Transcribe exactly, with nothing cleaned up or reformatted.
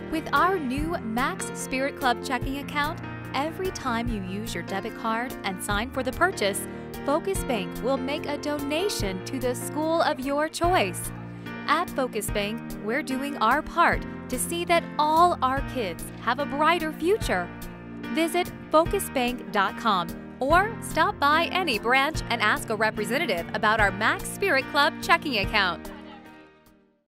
With our new Max Spirit Club checking account, every time you use your debit card and sign for the purchase, Focus Bank will make a donation to the school of your choice. At Focus Bank, we're doing our part to see that all our kids have a brighter future. Visit focus bank dot com or stop by any branch and ask a representative about our Max Spirit Club checking account.